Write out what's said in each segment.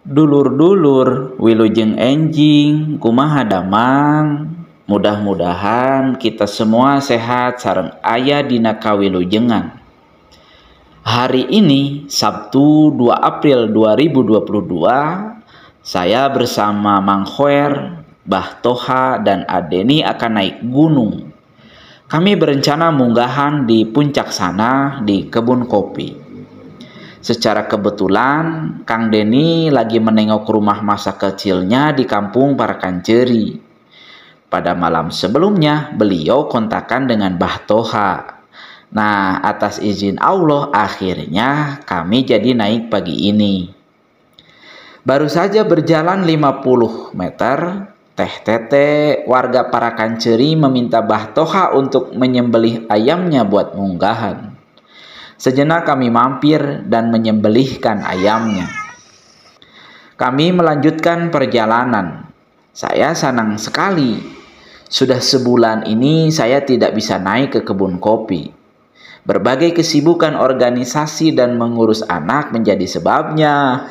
Dulur-dulur, wilujeng enjing, kumaha damang. Mudah-mudahan kita semua sehat sareng aya dina kawilujengan. Hari ini, Sabtu 2 April 2022, saya bersama Mang Khoer, Bah Toha, dan Adeni akan naik gunung. Kami berencana munggahan di puncak sana di kebun kopi. Secara kebetulan, Kang Deni lagi menengok rumah masa kecilnya di kampung Parakanceri. Pada malam sebelumnya, beliau kontakan dengan Bah Toha. Nah, atas izin Allah, akhirnya kami jadi naik pagi ini. Baru saja berjalan 50 meter, Teh Tete, warga Parakanceri meminta Bah Toha untuk menyembelih ayamnya buat munggahan. Sejenak kami mampir dan menyembelihkan ayamnya. Kami melanjutkan perjalanan. Saya senang sekali. Sudah sebulan ini saya tidak bisa naik ke kebun kopi. Berbagai kesibukan organisasi dan mengurus anak menjadi sebabnya.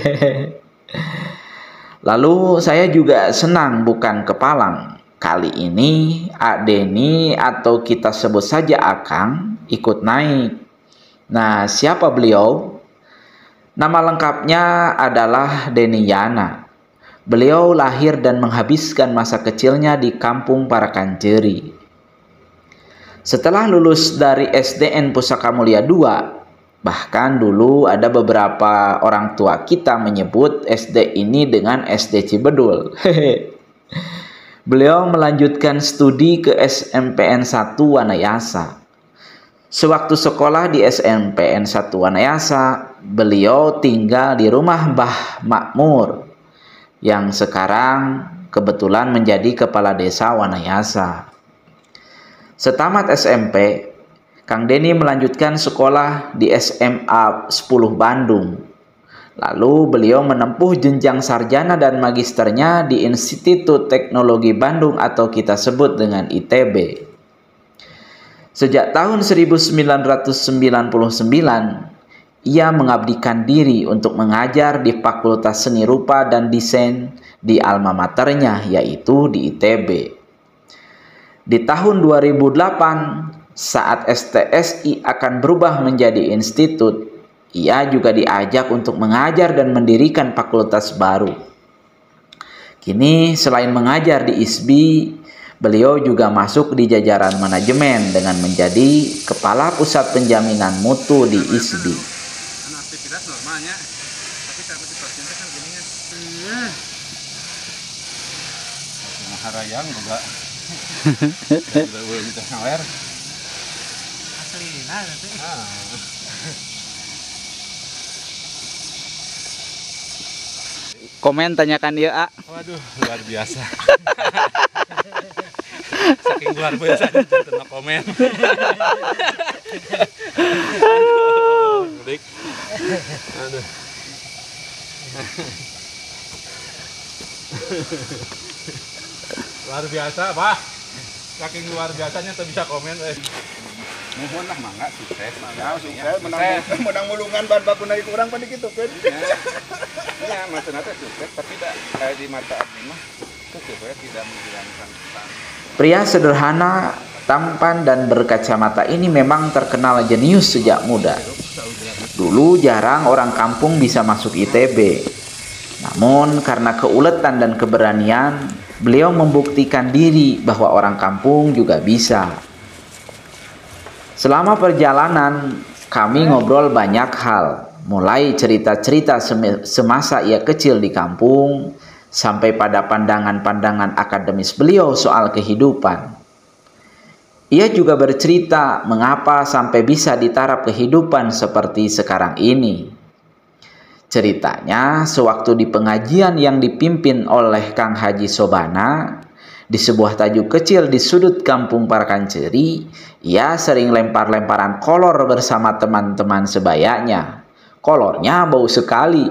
Lalu saya juga senang bukan kepalang. Kali ini Adeni atau kita sebut saja Akang ikut naik. Nah, siapa beliau? Nama lengkapnya adalah Deni Yana. Beliau lahir dan menghabiskan masa kecilnya di kampung Parakanceri. Setelah lulus dari SDN Pusaka Mulia II, bahkan dulu ada beberapa orang tua kita menyebut SD ini dengan SD Cibedul. Beliau melanjutkan studi ke SMPN 1 Wanayasa. Sewaktu sekolah di SMPN 1 Wanayasa, beliau tinggal di rumah Mbah Makmur yang sekarang kebetulan menjadi kepala desa Wanayasa. Setamat SMP, Kang Deni melanjutkan sekolah di SMA 10 Bandung. Lalu beliau menempuh jenjang sarjana dan magisternya di Institut Teknologi Bandung atau kita sebut dengan ITB. Sejak tahun 1999, ia mengabdikan diri untuk mengajar di Fakultas Seni Rupa dan Desain di alma maternya, yaitu di ITB. Di tahun 2008, saat STSI akan berubah menjadi institut, ia juga diajak untuk mengajar dan mendirikan fakultas baru. Kini, selain mengajar di ISBI, beliau juga masuk di jajaran manajemen dengan menjadi Kepala Pusat Penjaminan Mutu di ISBI. Aktivitas normalnya, tapi saat pasien kan gini ya. Maharayang juga. Sudah boleh kita ngawer. Asli, nah nanti. Komen tanyakan dia, A. Waduh, luar biasa. Saking luar biasa tentang komen. Aduh. Aduh. Luar biasa, Pak. Saking luar biasanya tuh bisa komen. Mohon lah mangga sukses. Ya, sukses menang mulungan bahan baku naik kurang pada gitu kan. Ya, maksudnya sukses tapi tidak di mata abdi mah sukses tidak menghilangkan pesan. Pria sederhana, tampan dan berkacamata ini memang terkenal jenius sejak muda. Dulu jarang orang kampung bisa masuk ITB. Namun karena keuletan dan keberanian, beliau membuktikan diri bahwa orang kampung juga bisa. Selama perjalanan, kami ngobrol banyak hal, mulai cerita-cerita semasa ia kecil di kampung, sampai pada pandangan-pandangan akademis beliau soal kehidupan. Ia juga bercerita mengapa sampai bisa ditarap kehidupan seperti sekarang ini. Ceritanya, sewaktu di pengajian yang dipimpin oleh Kang Haji Sobana, di sebuah tajuk kecil di sudut kampung Parakanceri, ia sering lempar-lemparan kolor bersama teman-teman sebayanya. Kolornya bau sekali.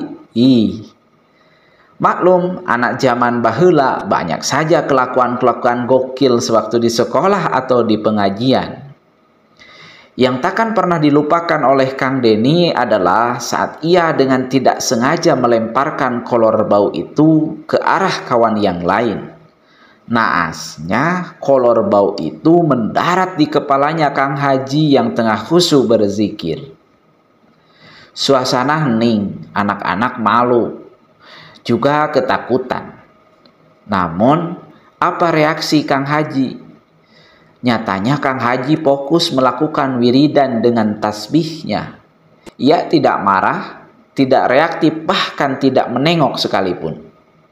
Maklum, anak zaman baheula banyak saja kelakuan-kelakuan gokil sewaktu di sekolah atau di pengajian. Yang takkan pernah dilupakan oleh Kang Denny adalah saat ia dengan tidak sengaja melemparkan kolor bau itu ke arah kawan yang lain. Naasnya kolor bau itu mendarat di kepalanya Kang Haji yang tengah khusyuk berzikir. Suasana hening, anak-anak malu, juga ketakutan. Namun, apa reaksi Kang Haji? Nyatanya Kang Haji fokus melakukan wiridan dengan tasbihnya. Ia tidak marah, tidak reaktif, bahkan tidak menengok sekalipun.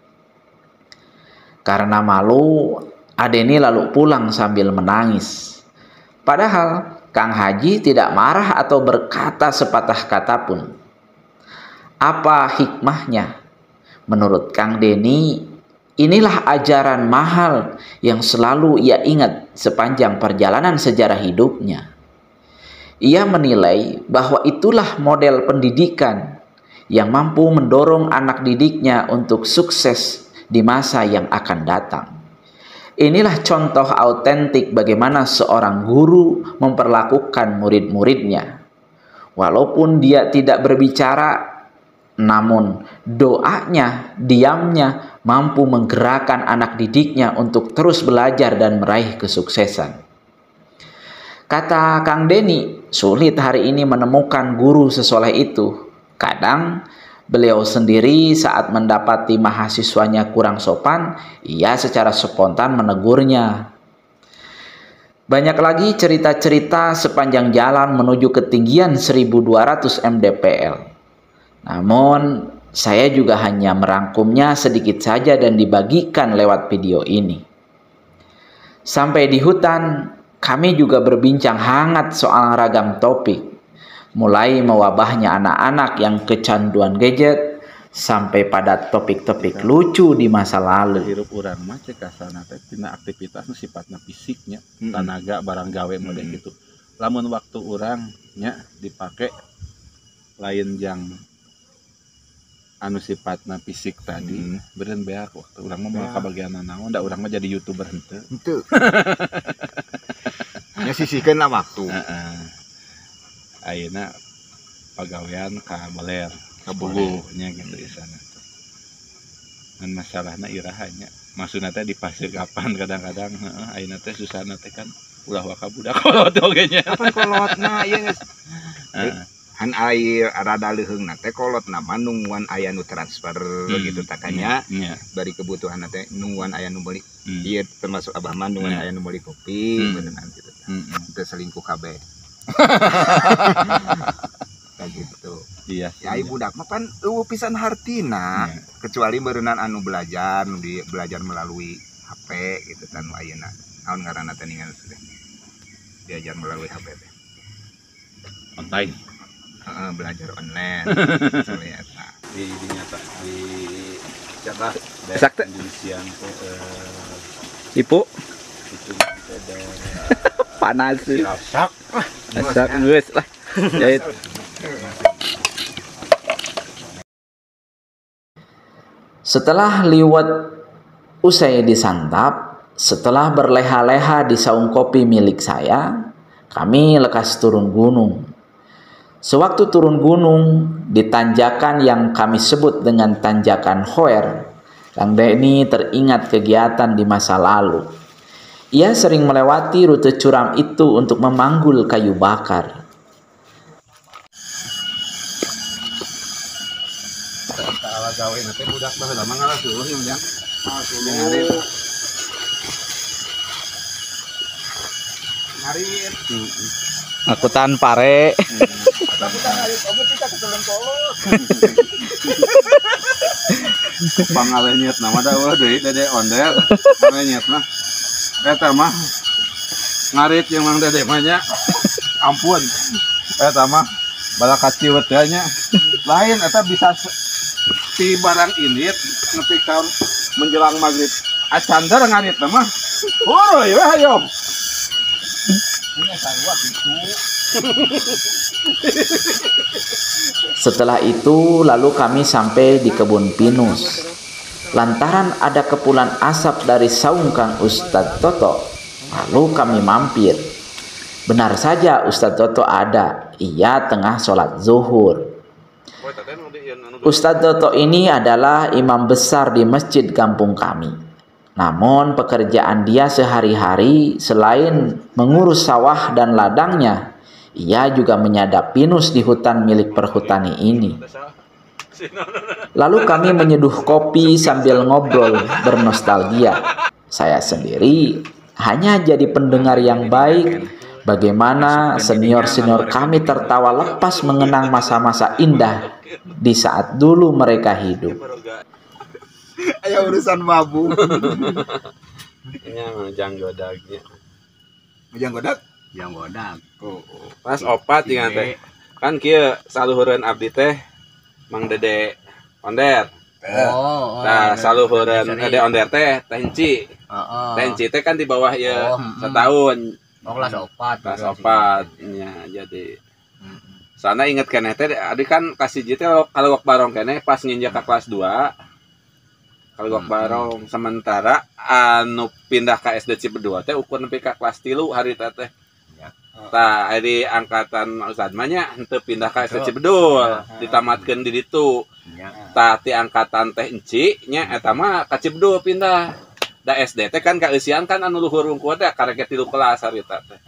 Karena malu, Adeni lalu pulang sambil menangis. Padahal Kang Haji tidak marah atau berkata sepatah kata pun. Apa hikmahnya? Menurut Kang Denny, inilah ajaran mahal yang selalu ia ingat sepanjang perjalanan sejarah hidupnya. Ia menilai bahwa itulah model pendidikan yang mampu mendorong anak didiknya untuk sukses di masa yang akan datang. Inilah contoh autentik bagaimana seorang guru memperlakukan murid-muridnya. Walaupun dia tidak berbicara, namun doanya, diamnya mampu menggerakkan anak didiknya untuk terus belajar dan meraih kesuksesan. Kata Kang Denny, sulit hari ini menemukan guru sesoleh itu. Kadang beliau sendiri saat mendapati mahasiswanya kurang sopan, ia secara spontan menegurnya. Banyak lagi cerita-cerita sepanjang jalan menuju ketinggian 1200 mdpl. Namun, saya juga hanya merangkumnya sedikit saja dan dibagikan lewat video ini. Sampai di hutan, kami juga berbincang hangat soal ragam topik. Mulai mewabahnya anak-anak yang kecanduan gadget, sampai pada topik-topik lucu di masa lalu. Hirup urang mah cek kasana teh tina aktivitas nu sifatna fisiknya, tenaga barang gawe model gitu. Lamun waktu urang nya dipake lain yang anu sifatna fisik tadi, beureun beak waktu urang mah moal ka bagian naon, da urang mah jadi YouTuber henteu. Henteu. Nya sisihkeun lah waktu. Heeh. Ayeuna pagawean ka Baler, ka Bugu nya gitu di sana. Dan masalahna iraha nya. Maksudna teh di pasir kapan kadang-kadang heeh ayeuna teh susahna teh kan ulah waka budak kolot oge nya. Kapan kolotna ieu geus. Han air rada leuheungna teh kolotna mah nungguan aya nu transfer gitu takanya. Bari kebutuhanna teh nungguan aya nu meuli. Ieu termasuk abah mah nungguan aya nu meuli kopi beneran gitu. Teu selingkuh kabeh. Kayak gitu. Iya. Ya ibu budak mah pan eueuh pisan hartina, kecuali beureunan anu belajar, belajar melalui HP gitu kan ayeuna. Naon ngaranna teh ningan teh. Diajar melalui HP teh. Online. Belajar online. Ternyata. Di nyata di Jakarta. Sakte. Di siang Ibu itu panas sih. Asak. Asak geus lah. Jahit. Setelah liwat usai disantap, setelah berleha-leha di saung kopi milik saya, kami lekas turun gunung. Sewaktu turun gunung di tanjakan yang kami sebut dengan tanjakan Hoer, Kang Denny teringat kegiatan di masa lalu. Ia sering melewati rute curam itu untuk memanggul kayu bakar. Ala gawe nanti budak baheula mah ngarasuh nya. Ngarit. Akutan pare. Pangalenyet nama da ulah deui dede ondel. Ngalenyet mah. Eta mah ngarit yang mang dede mah nya. Ampun. Eta mah bala kaciwet nya. Lain eta bisa ti barang indit nepi ka menjelang maghrib. Acandar ngarit mah. Horoy we hayo. Setelah itu lalu kami sampai di kebun pinus. Lantaran ada kepulan asap dari saung Kang Ustadz Toto, lalu kami mampir. Benar saja Ustadz Toto ada. Ia tengah sholat zuhur. Ustadz Toto ini adalah imam besar di masjid kampung kami. Namun pekerjaan dia sehari-hari selain mengurus sawah dan ladangnya, ia juga menyadap pinus di hutan milik perhutani ini. Lalu kami menyeduh kopi sambil ngobrol bernostalgia. Saya sendiri hanya jadi pendengar yang baik. Bagaimana senior-senior kami tertawa lepas mengenang masa-masa indah di saat dulu mereka hidup. Ayo urusan mabuk. Nya majang godagnya. Majang godak? Majang godag. Oh. Pas opat jeung teh. Kan kieu saluhureun abdi teh Mang Dede Onder. Nah, saluhureun Dede Onder teh Teh Enci. Teh Enci teh kan di bawah ieu setahun. Kelas 4. Kelas 4 nya jadi. Sana inget keneh teh adik kan kelas 1 teh kalau wak barong keneh pas nginjak ke kelas 2. Kalau wak barong sementara anu pindah ke SD Cibedua teh ukur nepi ka kelas 3 hari teh. Tah di angkatan Ustad mah nya henteu pindah ka SD Cibedul, ditamatkeun di ditu. Tah ti angkatan Teh Enci nya eta mah ka Cibedul pindah. Da SD teh kan kaeusian kan anu luhur unggul teh karek 3 kelas harita teh.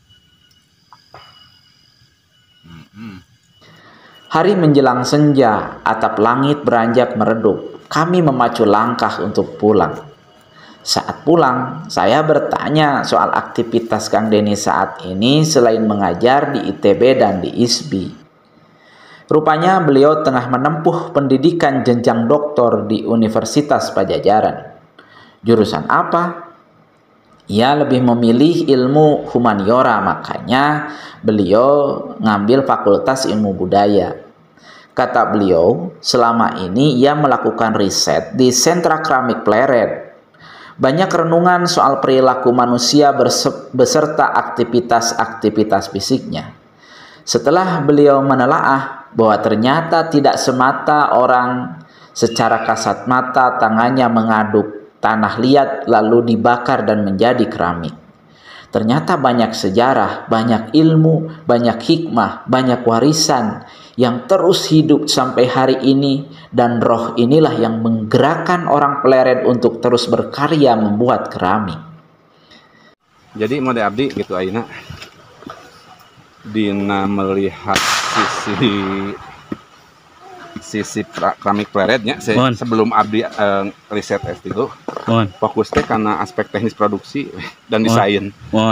Hari menjelang senja, atap langit beranjak meredup. Kami memacu langkah untuk pulang. Saat pulang, saya bertanya soal aktivitas Kang Deni saat ini selain mengajar di ITB dan di ISBI. Rupanya beliau tengah menempuh pendidikan jenjang doktor di Universitas Pajajaran. Jurusan apa? Ia lebih memilih ilmu humaniora, makanya beliau ngambil Fakultas Ilmu Budaya. Kata beliau, selama ini ia melakukan riset di sentra keramik Pleret. Banyak renungan soal perilaku manusia beserta aktivitas-aktivitas fisiknya. Setelah beliau menelaah bahwa ternyata tidak semata orang secara kasat mata tangannya mengaduk tanah liat lalu dibakar dan menjadi keramik. Ternyata banyak sejarah, banyak ilmu, banyak hikmah, banyak warisan yang terus hidup sampai hari ini, dan roh inilah yang menggerakkan orang Pleret untuk terus berkarya membuat keramik. Jadi mode abdi gitu ayeuna dina melihat sisi keramik Pleretnya sebelum abdi riset S3 fokus teh karena aspek teknis produksi dan desain.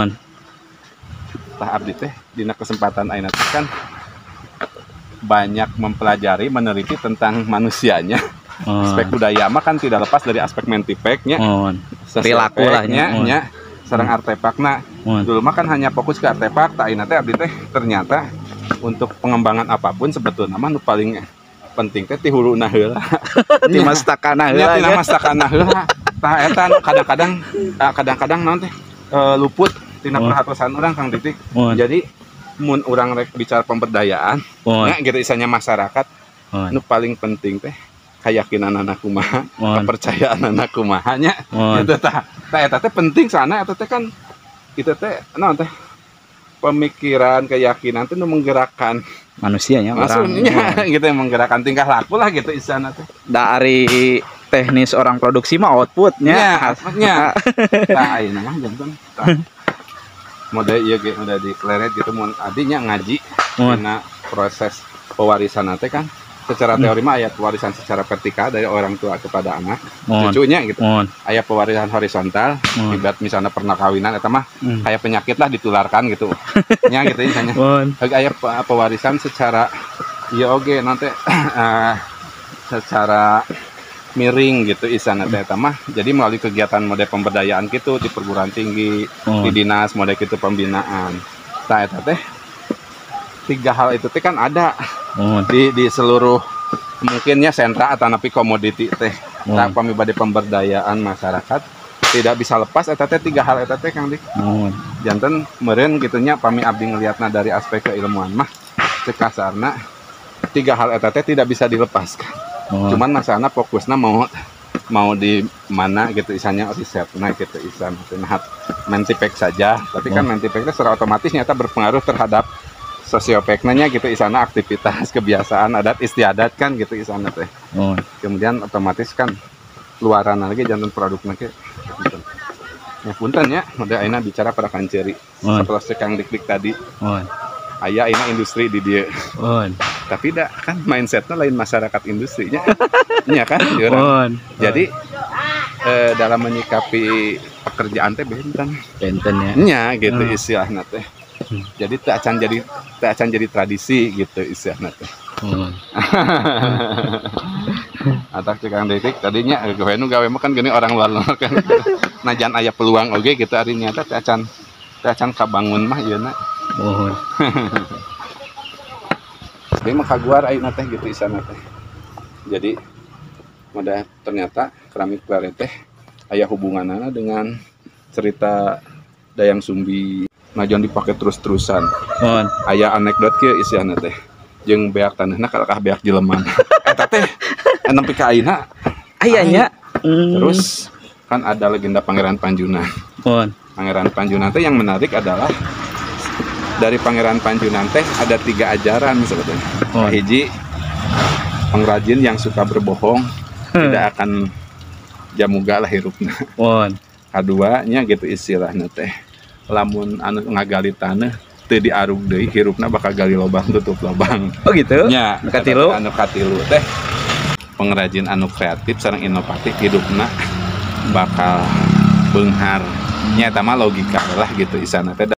Tah abdi teh dina kesempatan ayeuna teh kan banyak mempelajari meneliti tentang manusianya. Aspek budaya mah kan tidak lepas dari aspek mentipeknya. Perilaku lah nya sareng artefakna. Dulu mah kan hanya fokus ke artefak, tah ayeuna teh abdi teh ternyata untuk pengembangan apapun sebetulnya mah nu paling penting teh ti huluna heula. Ti mastakana heula. Ti mastakana heula. Tah eta kadang-kadang naon teh luput tina perhatian orang Kang Titik. Jadi mun urang rek bicara pemberdayaan, nya gitu isanya masyarakat, nu paling penting teh keyakinan anak kumaha, kepercayaan anak kumaha nya. Eta tah eta teh penting sana eta teh kan itu teh naon teh pemikiran, keyakinan itu menggerakkan manusianya, maksudnya gitu yang menggerakkan tingkah laku lah gitu isana teh. Dari teknis orang produksi mah outputnya. Nya. Tah ayeuna mah janten. Mode ieu ge mode di Pleret gitu mun adinya ngaji dina proses pewarisan teh kan secara teori mah aya pewarisan secara vertikal dari orang tua kepada anak cucunya gitu. Aya pewarisan horizontal ibarat misalnya pernah kawinan eta mah kayak penyakit lah ditularkan gitu. Nya gitu misalnya. Aya pewarisan secara ieu oge nanti secara miring gitu isana teh eta mah. Jadi melalui kegiatan mode pemberdayaan gitu di perguruan tinggi, di dinas mode gitu pembinaan. Tah eta teh 3 hal itu teh kan ada di seluruh mungkinnya sentra atau napi komoditi teh. Tah pamibade pemberdayaan masyarakat tidak bisa lepas eta teh 3 hal eta teh Kang Dik. Janten meureun kitu nya pami abdi ngelihatna dari aspek keilmuan mah cek kasarna 3 hal eta teh tidak bisa dilepaskan. Cuman masalahna fokusna mau mau di mana gitu isanya riset nah gitu isan nah mentipek saja tapi kan mentipeknya secara otomatis nyata berpengaruh terhadap sosiopeknya gitu isana aktivitas kebiasaan adat istiadat kan gitu isana teh kemudian otomatis kan luaran lagi jantan produknya ke ya punten ya udah aina bicara pada kanceri setelah sekang dik tadi aya aina industri di dia tapi dah kan mindsetnya lain masyarakat industrinya ya kan jadi dalam menyikapi pekerjaan teh benten ya gitu istilahnya teh jadi tak akan jadi tradisi gitu istilahnya teh atau cikang detik tadinya gawe mah kan gini orang luar kan najan aya peluang oge gitu ari nyata tak akan kabangun mah ieu na dia mah kaguar ayeuna teh gitu isana teh jadi mudah ternyata keramik Kleret teh aya hubunganana dengan cerita Dayang Sumbi najan dipakai terus-terusan aya anekdot kieu isana teh jeung beak taneuhna kalakah beak jeleman eta teh nepi ka ayeuna ayanya terus kan ada legenda Pangeran Panjunan Pangeran Panjunan teh yang menarik adalah dari Pangeran Panjunan teh ada 3 ajaran sebetulnya hiji pengrajin yang suka berbohong tidak akan jamuga lah hirupna kaduanya gitu istilahnya teh lamun anu ngagali tanah teu diarug deui hirupna bakal gali lobang tutup lobang gitu nya katilu anu katilu teh pengrajin anu kreatif sareng inovatif hidupna bakal beunghar nya eta mah logika lah gitu isana teh